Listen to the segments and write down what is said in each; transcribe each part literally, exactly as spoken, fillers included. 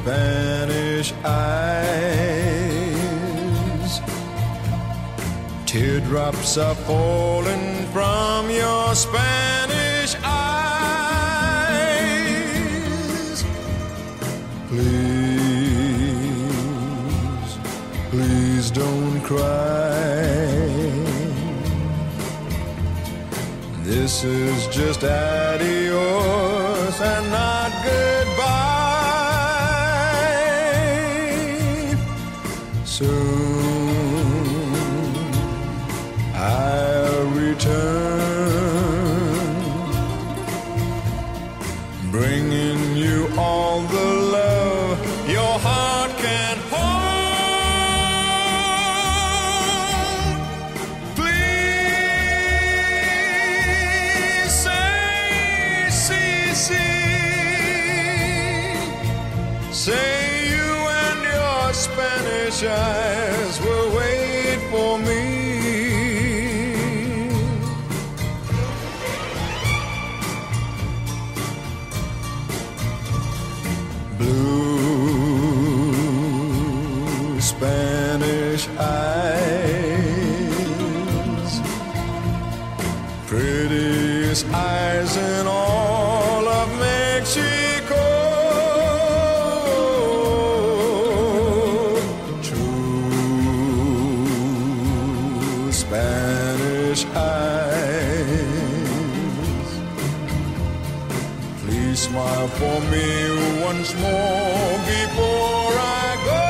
Spanish eyes. Teardrops are falling from your Spanish eyes. Please, please don't cry. This is just adios and not goodbye. Soon I'll return, bringing you all the love your heart can hold. Please say, see, see, say you and your Spanish eyes will wait for me. Blue Spanish eyes, prettiest eyes in all of Mexico. True Spanish eyes, please smile for me once more before I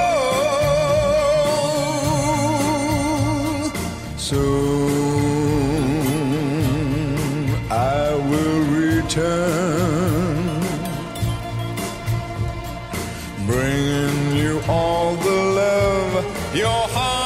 go. Soon I will return, bringing you all the love your heart